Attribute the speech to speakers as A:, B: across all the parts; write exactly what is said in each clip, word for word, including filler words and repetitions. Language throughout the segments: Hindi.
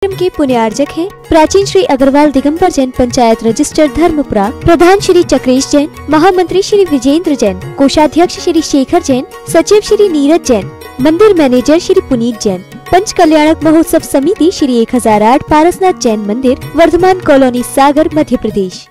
A: के पुण्यार्जक हैं प्राचीन श्री अग्रवाल दिगंबर जैन पंचायत रजिस्टर धर्मपुरा, प्रधान श्री चक्रेश जैन, महामंत्री श्री विजेंद्र जैन, कोषाध्यक्ष श्री शेखर जैन, सचिव श्री नीरज जैन, मंदिर मैनेजर श्री पुनीत जैन। पंच कल्याणक महोत्सव समिति श्री एक हजार आठ पारसनाथ जैन मंदिर, वर्धमान कॉलोनी, सागर, मध्य प्रदेश।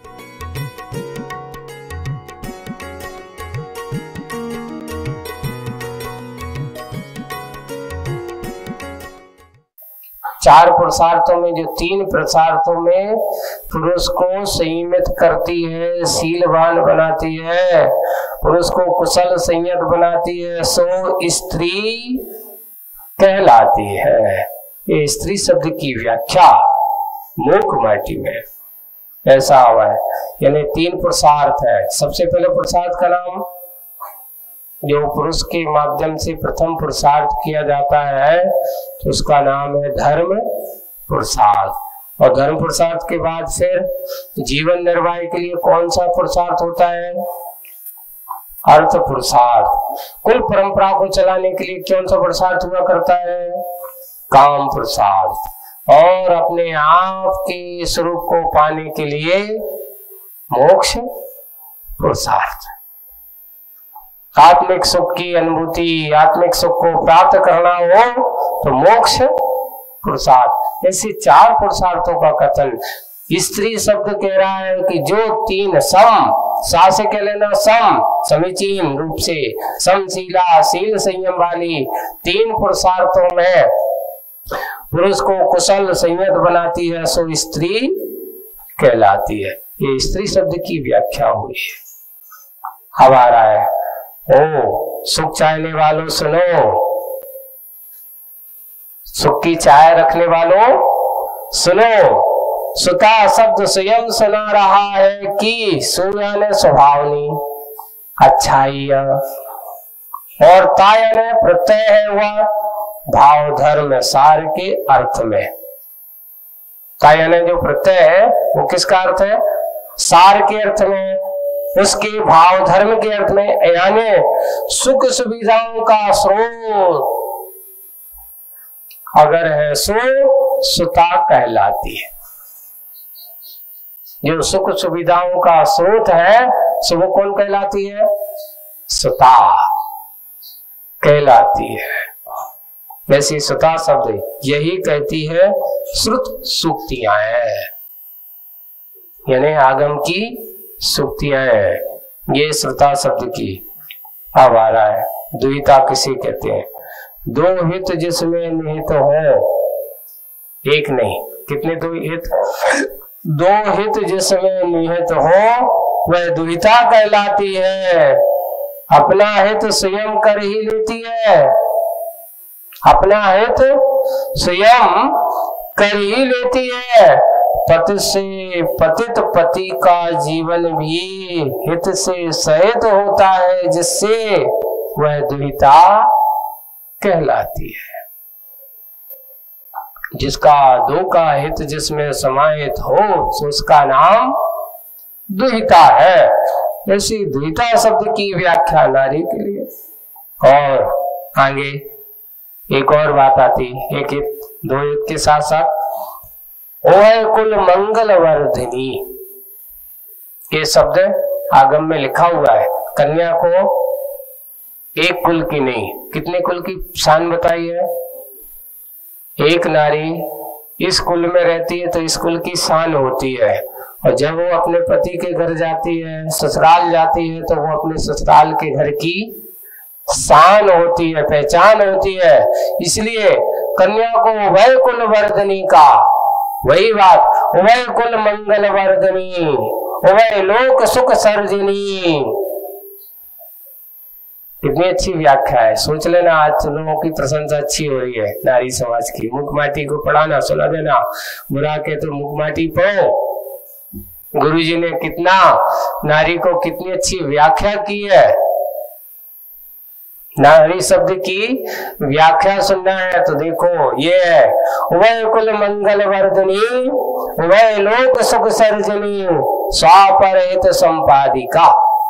B: चार पुरुषार्थों में जो तीन पुरुषार्थों में पुरुष को संयमित करती है, शीलवान बनाती है, पुरुष को कुशल संयत बनाती है, सो स्त्री कहलाती है। ये स्त्री शब्द की व्याख्या मूक माटी में ऐसा हुआ है, यानी तीन पुरुषार्थ है। सबसे पहले पुरुषार्थ का नाम जो पुरुष के माध्यम से प्रथम पुरुषार्थ किया जाता है तो उसका नाम है धर्म पुरुषार्थ। और धर्म पुरुषार्थ के बाद फिर जीवन निर्वाह के लिए कौन सा पुरुषार्थ होता है? अर्थ पुरुषार्थ। कुल परंपरा को चलाने के लिए कौन सा पुरुषार्थ हुआ करता है? काम पुरुषार्थ। और अपने आप के स्वरूप को पाने के लिए मोक्ष पुरुषार्थ। आत्मिक सुख की अनुभूति, आत्मिक सुख को प्राप्त करना हो तो मोक्ष पुरुषार्थ। ऐसे चार पुरुषार्थों का कथन स्त्री शब्द कह रहा है कि जो तीन सम, सा से कह लेना सम, समीचीन रूप से, समशीला, शील संयम वाली तीन पुरुषार्थों में पुरुष को कुशल संयत बनाती है सो स्त्री कहलाती है। ये स्त्री शब्द की व्याख्या हुई है। अब आ रहा है, ओ सुख चाहने वालों सुनो, सुख की चाय रखने वालों सुनो। सुता शब्द स्वयं सुना रहा है कि सूर्य ने स्वभावनी अच्छाई, और ताय ने प्रत्यय है वह भाव धर्म सार के अर्थ में। ताय ने जो प्रत्यय है वो किसका अर्थ है? सार के अर्थ में, उसके भाव धर्म के अर्थ में, यानी सुख सुविधाओं का स्रोत अगर है सो सुता कहलाती है। जो सुख सुविधाओं का स्रोत है सो वो कौन कहलाती है? सुता कहलाती है। वैसे सुता शब्द यही कहती है श्रुत सूक्तियां हैं, यानी आगम की सुक्तियां हैं। ये श्रुता शब्द की अब आ रहा है। द्विता किसे कहते हैं? दो हित जिसमें निहित हो, एक नहीं, कितने दो हित? दो हित जिसमें निहित हो वह द्विता कहलाती है। अपना हित स्वयं कर ही लेती है, अपना हित स्वयं कर ही लेती है। पति से पतित पति का जीवन भी हित से सहित होता है, जिससे वह दुहिता कहलाती है। जिसका दो का हित जिसमें समाहित हो तो उसका नाम दुहिता है। ऐसी दुहिता शब्द की व्याख्या नारी के लिए। और आगे एक और बात आती, एक हित दो हित के साथ साथ ओह कुल मंगल वर्धिनी, ये शब्द आगम में लिखा हुआ है। कन्या को एक कुल की नहीं, कितने कुल की शान बताई है? एक नारी इस कुल में रहती है तो इस कुल की शान होती है, और जब वो अपने पति के घर जाती है, ससुराल जाती है, तो वो अपने ससुराल के घर की शान होती है, पहचान होती है। इसलिए कन्या को वह कुल वर्धनी का, वही बात, वह कुल मंगल वर्धनी, वह लोक सुख सर्जनी। कितनी अच्छी व्याख्या है, सोच लेना। आज लोगों की प्रशंसा अच्छी हो रही है नारी समाज की। मुखमाटी को पढ़ाना, सुना देना, बुरा के तो मुखमाटी पढ़ो। गुरुजी ने कितना नारी को कितनी अच्छी व्याख्या की है। नारी शब्द की व्याख्या सुनना है तो देखो, ये है वह कुल मंगल वर्धनी, वह लोक सुख सर्जनी, स्वापर हित संपादिका।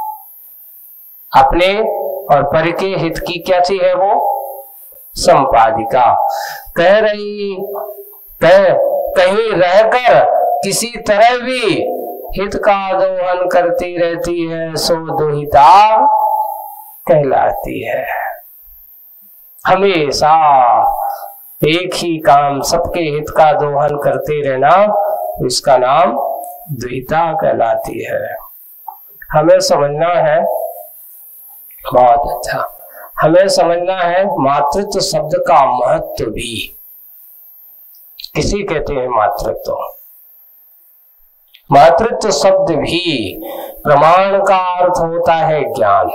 B: अपने और पर के हित की क्या थी है वो? संपादिका। कह रही कह, कहीं रहकर किसी तरह भी हित का दोहन करती रहती है, सो दुहिता कहलाती है। हमेशा एक ही काम, सबके हित का दोहन करते रहना, इसका नाम दुहिता कहलाती है। हमें समझना है, बहुत अच्छा, हमें समझना है मातृत्व शब्द का महत्व भी। किसी कहते हैं मातृत्व, मातृत्व शब्द भी प्रमाण का अर्थ होता है ज्ञान।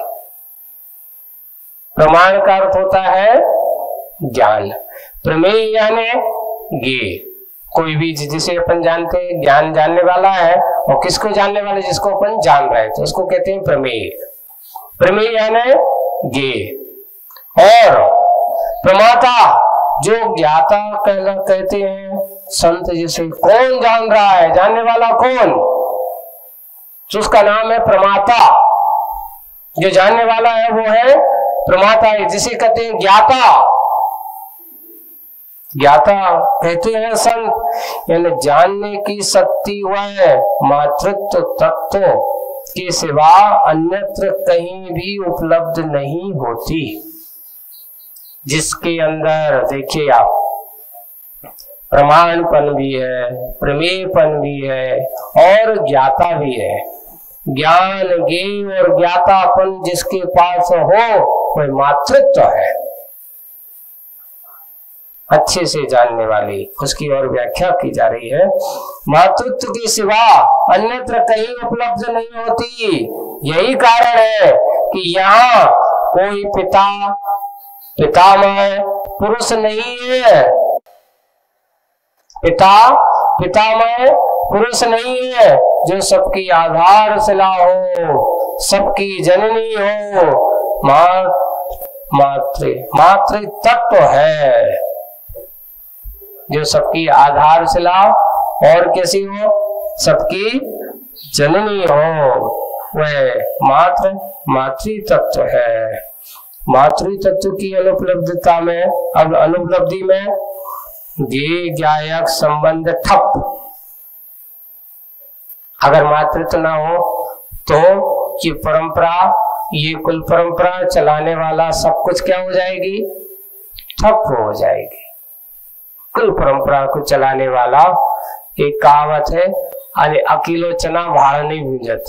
B: प्रमाण का अर्थ होता है ज्ञान। प्रमेय यानी ज्ञेय, कोई भी जिसे अपन जानते हैं, ज्ञान जानने वाला है, और किसको जानने वाले, जिसको अपन जान रहे थे, उसको कहते हैं प्रमेय। प्रमेय यानी ज्ञेय। और प्रमाता जो ज्ञाता कहला कहते हैं संत, जिसे कौन जान रहा है, जानने वाला कौन, तो उसका नाम है प्रमाता। जो जानने वाला है वो है प्रमाता है, जिसे कहते हैं ज्ञाता। ज्ञाता कहते हैं संत, यानी जानने की शक्ति वह मातृत्व तत्व के सिवा अन्यत्र कहीं भी उपलब्ध नहीं होती, जिसके अंदर देखिए आप प्रमाणपन भी है, प्रमेयपन भी है और ज्ञाता भी है। ज्ञान, ज्ञेय और ज्ञातापन जिसके पास हो वह मातृत्व है, अच्छे से जानने वाली, उसकी और व्याख्या की जा रही है। मातृत्व के सिवा अन्यत्र कहीं उपलब्ध नहीं होती। यही कारण है कि यहाँ कोई पिता पितामह पुरुष नहीं है, पिता पितामह पुरुष नहीं है, जो सबकी आधारशिला हो, सबकी जननी हो, मातृ मातृ तत्व है, जो सबकी आधारशिला और कैसी हो, सबकी जननी हो, वह मातृ मातृ तत्व है। मातृ तत्व की अनुपलब्धता में, अब अनुपलब्धि में ज्ञेय ज्ञायक संबंध ठप। अगर मातृत्व ना हो तो ये परंपरा, ये कुल परंपरा चलाने वाला सब कुछ क्या हो जाएगी, ठप हो जाएगी। कुल परंपरा को चलाने वाला एक कहावत है, अरे अकेलो चना भाड़ नहीं भूंजत,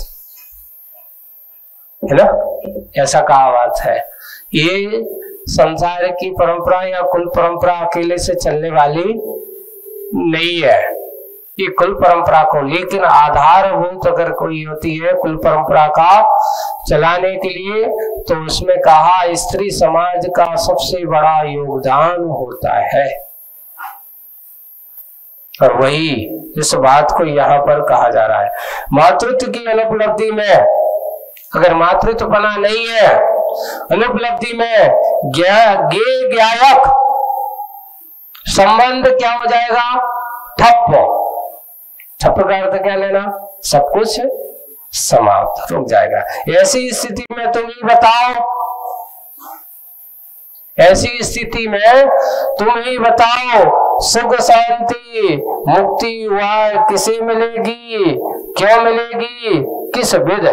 B: है ना, ऐसा कहावत है। ये संसार की परंपरा या कुल परंपरा अकेले से चलने वाली नहीं है, ये कुल परंपरा को, लेकिन आधारभूत अगर कोई होती है कुल परंपरा का चलाने के लिए, तो उसमें कहा स्त्री समाज का सबसे बड़ा योगदान होता है। और वही इस बात को यहाँ पर कहा जा रहा है। मातृत्व की अनुपलब्धि में, अगर मातृत्व बना नहीं है, अनुपलब्धि में ज्ञेय ज्ञायक संबंध क्या हो जाएगा, ठप। ठप का अर्थ क्या लेना, सब कुछ समाप्त, रुक जाएगा। ऐसी स्थिति में तुम ही बताओ, ऐसी स्थिति में तुम ही बताओ, सुख शांति मुक्ति वह किसे मिलेगी, क्यों मिलेगी, किस विध,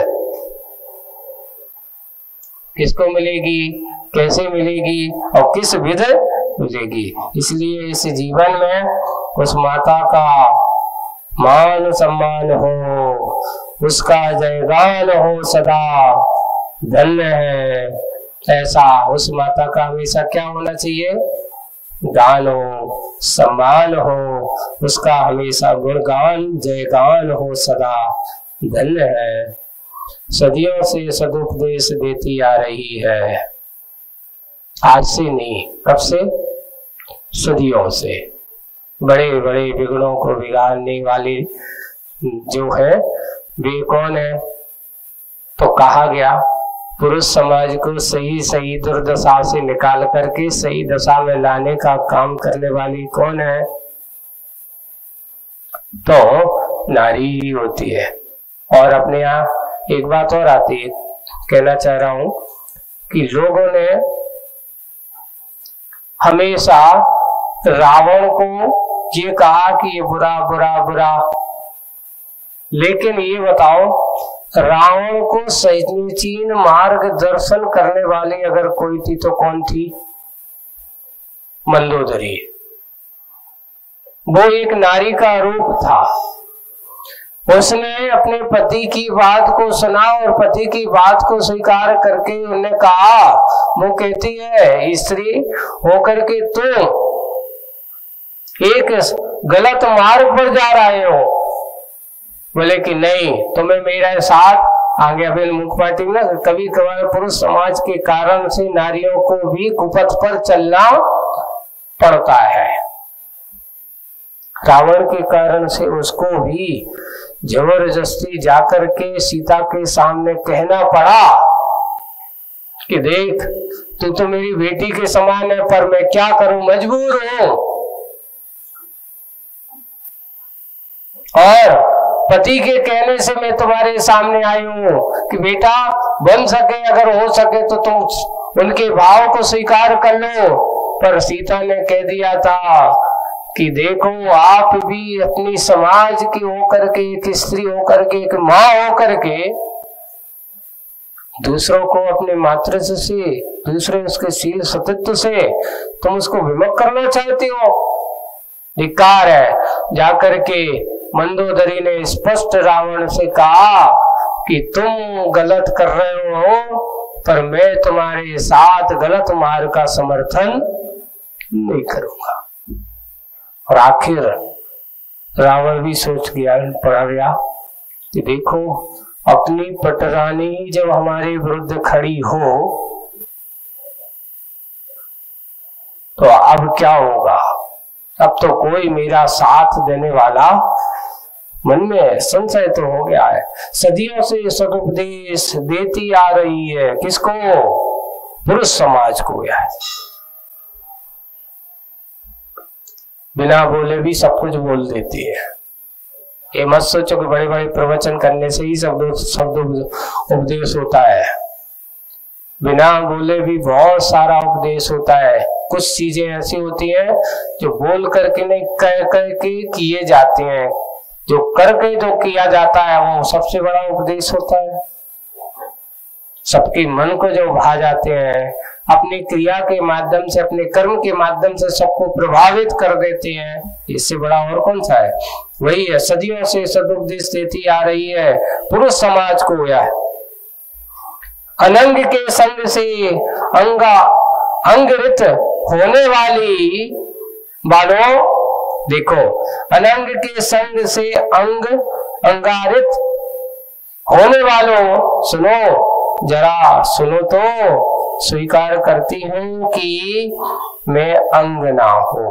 B: किसको मिलेगी, कैसे मिलेगी और किस विध मिलेगी। इसलिए इस जीवन में उस माता का मान सम्मान हो, उसका जयगान हो सदा, धन्य है। ऐसा उस माता का हमेशा क्या होना चाहिए, गान हो, सम्मान हो, उसका हमेशा गुणगान जयगान हो सदा, धन्य है। सदियों से सदुपदेश देती आ रही है, आज से नहीं, कब से, सदियों से। बड़े बड़े बिगड़ों को बिगाड़ने वाली जो है वे कौन है, तो कहा गया पुरुष समाज को सही सही दुर्दशा से निकाल करके सही दशा में लाने का काम करने वाली कौन है, तो नारी होती है। और अपने यहाँ एक बात और आती है, कहना चाह रहा हूं कि लोगों ने हमेशा रावण को ये कहा कि ये बुरा बुरा बुरा, लेकिन ये बताओ रावण को समीचीन मार्गदर्शन करने वाली अगर कोई थी तो कौन थी? मंदोदरी। वो एक नारी का रूप था। उसने अपने पति की बात को सुना और पति की बात को स्वीकार करके उन्होंने कहा, वो कहती है स्त्री होकर के तुम एक गलत मार्ग पर जा रहे हो। बोले कि नहीं, तुम्हें मेरा साथ आगे। अभी मुखपाटी में ना कभी कभार पुरुष समाज के कारण से नारियों को भी कुपथ पर चलना पड़ता है। रावण के कारण से उसको भी जबरदस्ती जाकर के सीता के सामने कहना पड़ा कि देख तू तो मेरी बेटी के समान है, पर मैं क्या करूं, मजबूर हूं। और पति के कहने से मैं तुम्हारे सामने आई हूं कि बेटा बन सके, अगर हो सके तो तुम उनके भाव को स्वीकार कर लो। पर सीता ने कह दिया था कि देखो आप भी अपनी समाज की होकर के, एक स्त्री होकर के, एक माँ होकर के दूसरों को अपने मातृत्व से, दूसरे उसके शील सतित्व से तुम उसको विमुख करना चाहती हो, धिक्कार है। जाकर के मंदोदरी ने स्पष्ट रावण से कहा कि तुम गलत कर रहे हो, पर मैं तुम्हारे साथ गलत मार्ग का समर्थन नहीं करूंगा। और आखिर रावण भी सोच गया, पड़ा गया कि देखो अपनी पटरानी जब हमारे विरुद्ध खड़ी हो तो अब क्या होगा? अब तो कोई मेरा साथ देने वाला, मन में संशय तो हो गया है। सदियों से सदुपदेश देती आ रही है, किसको? पुरुष समाज को। यार बिना बोले भी सब कुछ बोल देती है। ये मत सोचो कि बड़े बड़े प्रवचन करने से ही शब्द शब्द उपदेश होता है। बिना बोले भी बहुत सारा उपदेश होता है। कुछ चीजें ऐसी होती हैं जो बोल करके नहीं, कह कर के किए जाते हैं। जो करके जो किया जाता है वो सबसे बड़ा उपदेश होता है। सबके मन को जो भा जाते हैं, अपनी क्रिया के माध्यम से, अपने कर्म के माध्यम से सबको प्रभावित कर देते हैं, इससे बड़ा और कौन सा है? वही है, सदियों से सदुपदेश देती आ रही है पुरुष समाज को। यह अनंग के संग से अंगा अंगरित होने वाली बालों, देखो अनंग के संग से अंग अंगारित होने वालों, सुनो जरा सुनो तो, स्वीकार करती हूं कि मैं अंग ना हूं।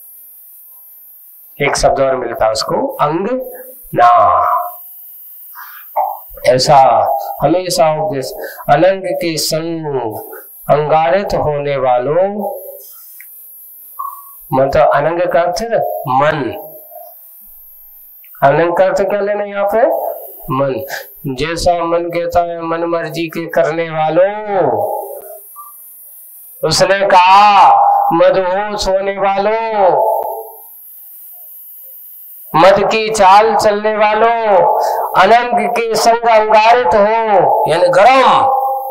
B: एक शब्द और मिलता उसको, अंग ना। ऐसा हमेशा उपदेश। अनंग के संग अंगारित होने वालों, मतलब अनंग का अर्थ है मन। अनंग का अर्थ क्या लेना यहाँ पे? मन। जैसा मन कहता है मन मर्जी के करने वालों, उसने कहा मदहोश होने वालों, मद की चाल चलने वालों, अनंग के संग अंगारित हो, यानी गरम,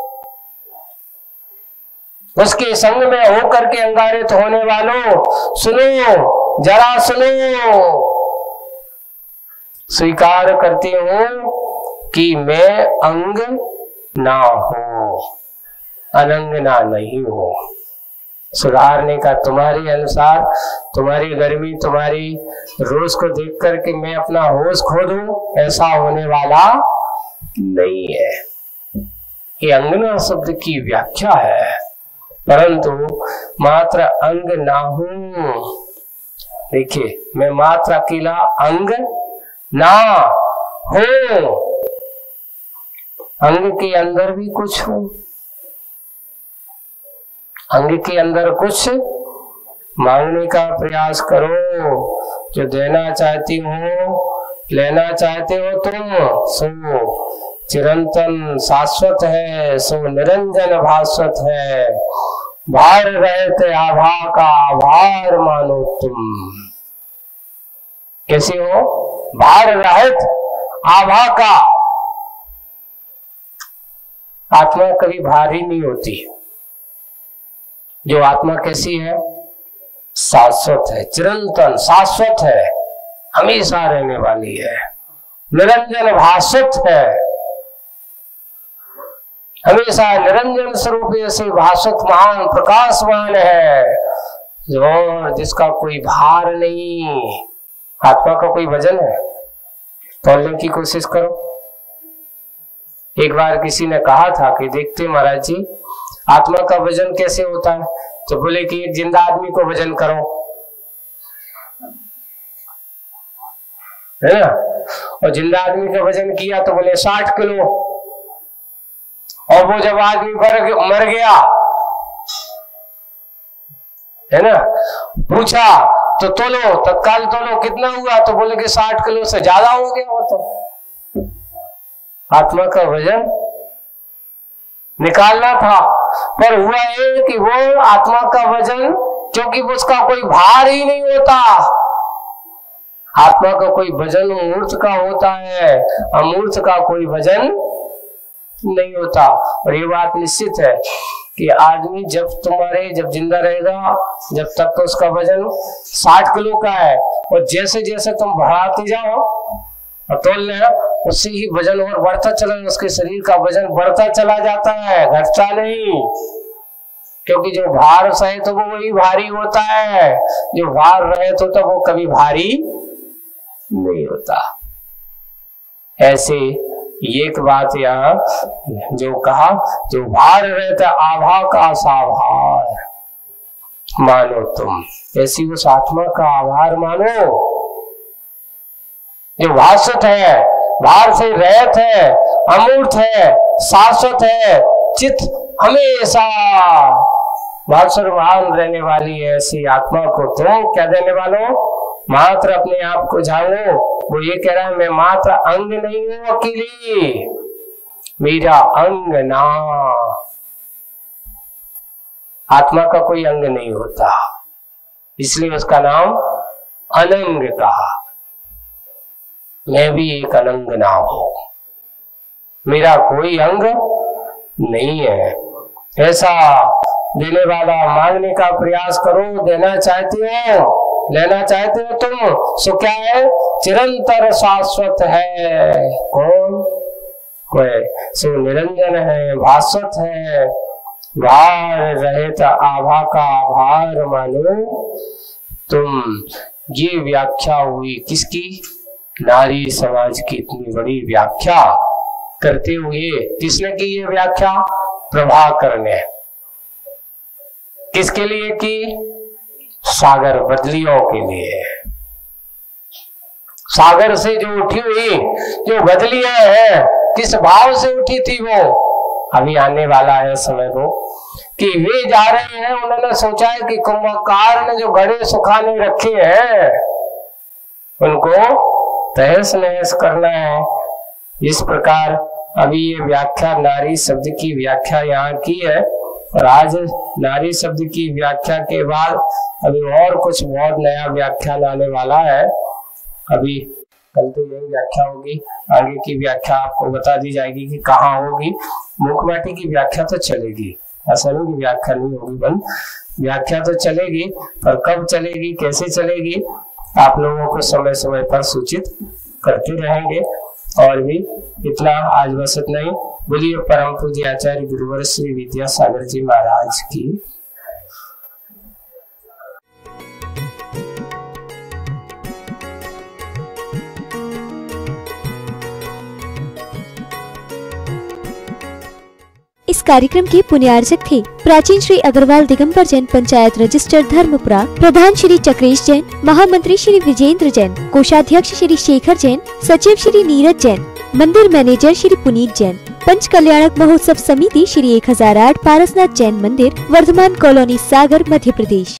B: उसके संग में होकर के अंगारित होने वालों, सुनो जरा सुनो, स्वीकार करती हूं कि मैं अंग ना हूं, अनंगना नहीं हूं। सुधारने का तुम्हारे अनुसार, तुम्हारी गर्मी, तुम्हारी रोज को देख करके मैं अपना होश खो दूं, ऐसा होने वाला नहीं है। ये अंगना शब्द की व्याख्या है, परंतु मात्र अंग ना हूं। देखिए, मैं मात्र अकेला अंग ना हूं, अंग के अंदर भी कुछ हूं। अंग के अंदर कुछ मांगने का प्रयास करो। जो देना चाहती हो, लेना चाहते हो तुम, सो चिरंतन शाश्वत है, सो निरंजन भास्वत है। भार रहते आभा का आभार मानो तुम। कैसे हो? भार रहित आभा का। आत्मा कभी भारी नहीं होती। जो आत्मा कैसी है? शाश्वत है, चिरंतन शाश्वत है, हमेशा रहने वाली है, निरंजन भाषित है, हमेशा निरंजन स्वरूप ऐसे भाषित महान प्रकाशवान है, और जिसका कोई भार नहीं। आत्मा का कोई वजन है? तोलने की कोशिश करो। एक बार किसी ने कहा था कि देखते महाराज जी, आत्मा का वजन कैसे होता है? तो बोले कि एक जिंदा आदमी को वजन करो, है ना, और जिंदा आदमी का वजन किया तो बोले साठ किलो। और वो जब आदमी मर गया, है ना, पूछा तो तोलो, तत्काल तोलो, कितना हुआ? तो बोले कि साठ किलो से ज्यादा हो गया। वो तो आत्मा का वजन निकालना था, पर हुआ ये कि वो आत्मा का वजन, क्योंकि उसका कोई भार ही नहीं होता। आत्मा का कोई वजन मूर्त का होता है, अमूर्त का कोई वजन नहीं होता। और ये बात निश्चित है कि आदमी जब तुम्हारे जब जिंदा रहेगा, जब तक तो उसका वजन साठ किलो का है, और जैसे जैसे तुम बढ़ाते जाओ और तोल लेना, उससे ही वजन और बढ़ता चला, उसके शरीर का वजन बढ़ता चला जाता है, घटता नहीं। क्योंकि जो भार सहे तो वो वही भारी होता है, जो भार रहे तो, तो वो कभी भारी नहीं होता। ऐसे एक बात यहाँ जो कहा, जो भार रहता आभा का साभार मानो तुम, ऐसी उस आत्मा का आभार मानो जो भाषित है, भार से रहित है, अमूर्त है, शाश्वत है, चित हमेशा भाषण रहने वाली है। ऐसी आत्मा को तुम क्या देने वालों? मात्र अपने आप को जानो। वो ये कह रहा है, मैं मात्र अंग नहीं हूं अकेली, मेरा अंग ना। आत्मा का कोई अंग नहीं होता, इसलिए उसका नाम अनंग कहा। मैं भी एक अनंग ना हूं, मेरा कोई अंग नहीं है। ऐसा देने वाला मांगने का प्रयास करो। देना चाहते हो, लेना चाहते हो तुम, सो क्या है? चिरंतर शाश्वत है। कौन? कोई सो निरंजन है, भास्वत है, भार रहित आभा का आभार मानो तुम। ये व्याख्या हुई किसकी? नारी समाज की इतनी बड़ी व्याख्या करते हुए किसने की ये व्याख्या? प्रभाकर ने। किसके लिए की? सागर बदलियों के लिए। सागर से जो उठी हुई जो बदलियां हैं, किस भाव से उठी थी वो? अभी आने वाला है समय वो कि वे जा रहे हैं, उन्होंने सोचा है कि कुंभकार ने जो घड़े सुखाने रखे हैं उनको तहस नहस करना है। इस प्रकार अभी ये व्याख्या, नारी शब्द की व्याख्या यहाँ की है, और आज नारी शब्द की व्याख्या के बाद अभी और कुछ बहुत नया व्याख्यान आने वाला है। अभी कल तो यही व्याख्या होगी, आगे की व्याख्या आपको बता दी जाएगी कि कहाँ होगी। मुखमाटी की व्याख्या तो चलेगी, ऐसा नहीं कि व्याख्या नहीं होगी, बन व्याख्या तो चलेगी, पर कब चलेगी, कैसे चलेगी, आप लोगों को समय समय पर सूचित करते रहेंगे। और भी इतना आज बस इतना ही। बोलिए परम पूज्य आचार्य गुरुवर श्री विद्यासागर जी महाराज की।
A: इस कार्यक्रम के पुण्यार्जक थे प्राचीन श्री अग्रवाल दिगंबर जैन पंचायत रजिस्टर धर्मपुरा, प्रधान श्री चक्रेश जैन, महामंत्री श्री विजेंद्र जैन, कोषाध्यक्ष श्री शेखर जैन, सचिव श्री नीरज जैन, मंदिर मैनेजर श्री पुनीत जैन, पंच कल्याणक महोत्सव समिति श्री एक हजार आठ पारसनाथ जैन मंदिर, वर्धमान कॉलोनी, सागर, मध्य प्रदेश।